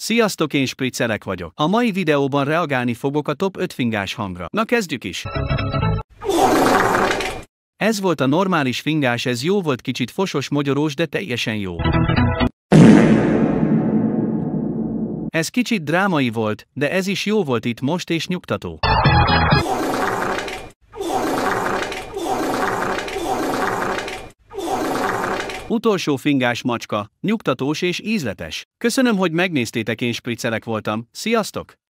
Sziasztok, én Spriccelek vagyok. A mai videóban reagálni fogok a top 5 fingás hangra. Na kezdjük is! Ez volt a normális fingás, ez jó volt, kicsit fosos, mogyorós, de teljesen jó. Ez kicsit drámai volt, de ez is jó volt itt most és nyugtató. Utolsó fingás macska, nyugtatós és ízletes. Köszönöm, hogy megnéztétek, én Spriccelek voltam, sziasztok!